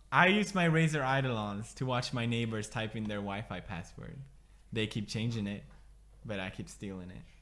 I use my Razer Eidolons to watch my neighbors type in their Wi-Fi password. They keep changing it, but I keep stealing it.